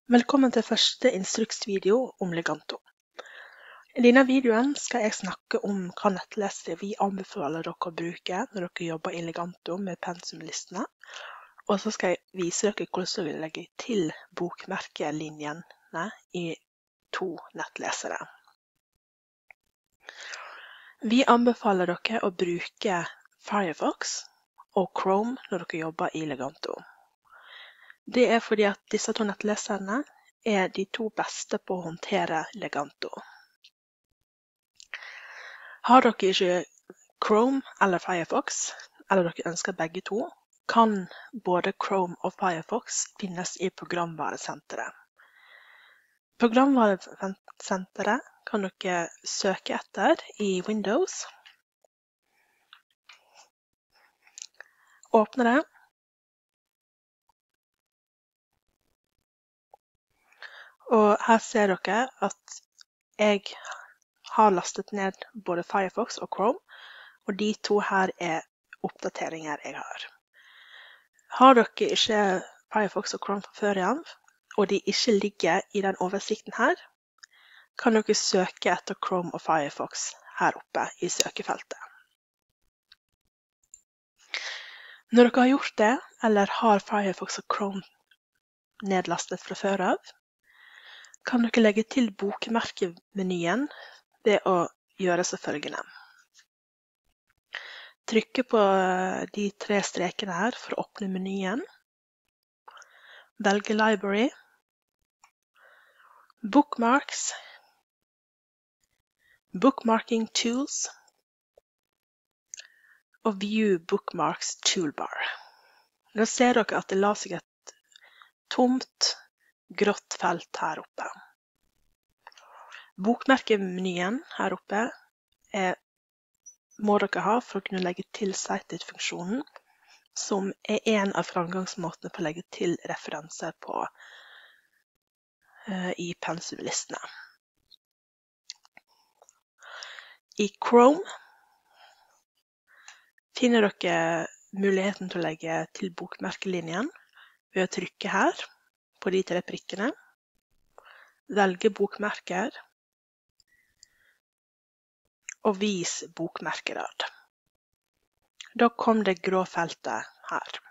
Velkommen til første instruksvideo om Leganto. I denne videoen skal jeg snakke om hva nettlesere vi anbefaler dere å bruke når dere jobber i Leganto med pensumlistene, og så skal jeg vise dere hvordan dere legger til bokmerkelinjene i to nettlesere. Vi anbefaler dere å bruke Firefox og Chrome når dere jobber i Leganto. Det er fordi at disse to nettleserne er de to beste på å håndtere Leganto. Har dere ikke Chrome eller Firefox, eller dere ønsker begge to, kan både Chrome og Firefox finnes i programvaresenteret. Programvaresenteret kan dere søke etter i Windows. Åpne det. Og her ser dere at jeg har lastet ned både Firefox og Chrome, og de to her er oppdateringer jeg har. Har dere ikke Firefox og Chrome fra før igjen, og de ikke ligger i den oversikten her, kan dere søke etter Chrome og Firefox her oppe i søkefeltet. Når dere har gjort det, eller har Firefox og Chrome nedlastet fra før av, kan dere legge til bokmerkemenyen ved å gjøre så følgende. Trykke på de tre strekene her for å åpne menyen. Velge Library, Bookmarks, Bookmarking Tools og View Bookmarks Toolbar. Nå ser dere at det la seg et tomt, grått felt her oppe. Bokmerkemenyen her oppe må dere ha for å kunne legge til cited-funksjonen, som er en av framgangsmåtene på å legge til referanser på i pensumlistene. I Chrome finner dere muligheten til å legge til bokmerkelinjen ved å trykke her på de tre prikkene, velge bokmerker og vis bokmerkerad. Da kom det grå feltet her.